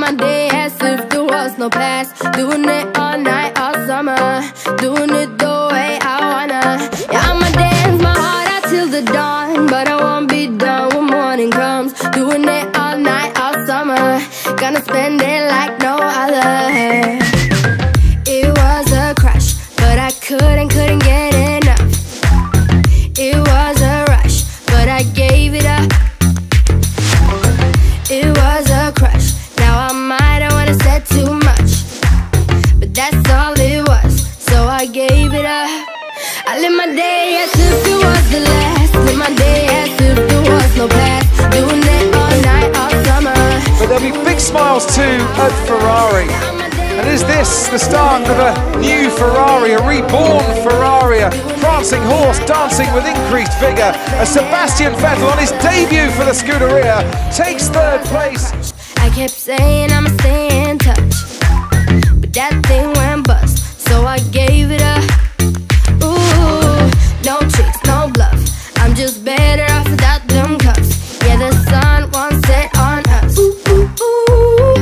my day as if there was no past. Doing it all night, all summer. Doing it the way I wanna. Yeah, I'ma dance my heart out till the dawn, but I won't be done when morning comes. Doing it all night, all summer. Gonna spend it like no other. It was a crush, but I couldn't get enough. It was a rush, but I gave it up. It was a crush, now I might have wanna said too much, but that's all it was, so I gave it up. I live my day as if it was the last. Live my day as if there was no past. Doing it all night, all summer. But there'll be big smiles too at Ferrari. And is this the start of a new Ferrari, a reborn Ferrari, a prancing horse dancing with increased vigour, as Sebastian Vettel on his debut for the Scuderia takes third place. I kept saying I'ma stay in touch, but that thing went bust, so I gave it up. Ooh, no tricks, no bluff, I'm just better off without them cuffs. Yeah, the sun won't set on us. Ooh, ooh, ooh.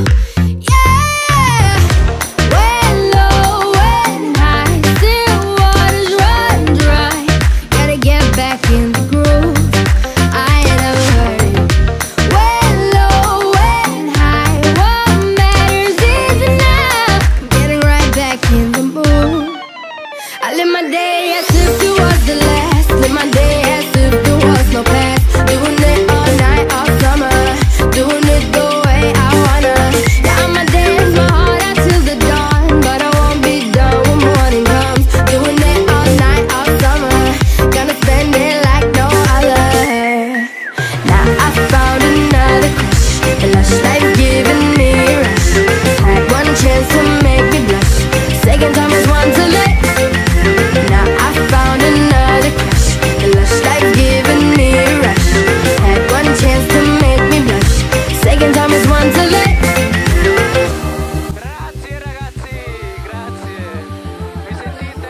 I live my day as if it was the last. Live my day as if there was no past. Doing it all night, all summer. Doing it the way I wanna. Yeah, I'ma dance my heart out till the dawn, but I won't be done when morning comes. Doing it all night, all summer. Gonna spend it like no other. Now I found another crush. The lush life giving me a rush. Had one chance to make me blush. Second time was one to let. Now I found another crush. The lush life giving me a rush. Had one chance to make me blush. Second time is one to let. Grazie ragazzi, grazie. Vi sentite?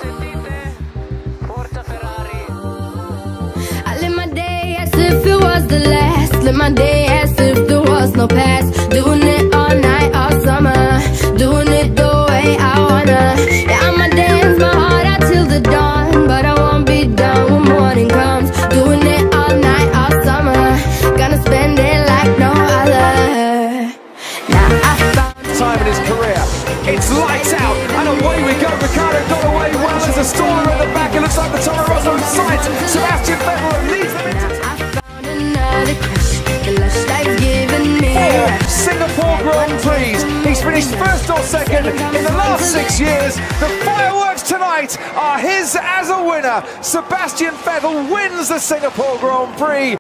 Forza Ferrari. I live my day as if it was the last. Live my day as if there was no past. Doing it all night, all summer. Doing it the way I wanna. Yeah, I'ma dance my heart out till the dawn, but I won't be done when morning comes. Doing it all night, all summer. Gonna spend it like no other. Now I found Time in his career. It's lights out, and away we go. Ricciardo got away well as a storm at the back. It looks like the Toro Rosso sight. Sebastian Vettel leads them into I found another crush. The lush life giving me a rush. Singapore Grand Prix. He's finished first or second in the last 6 years. The fireworks tonight are his as a winner. Sebastian Vettel wins the Singapore Grand Prix.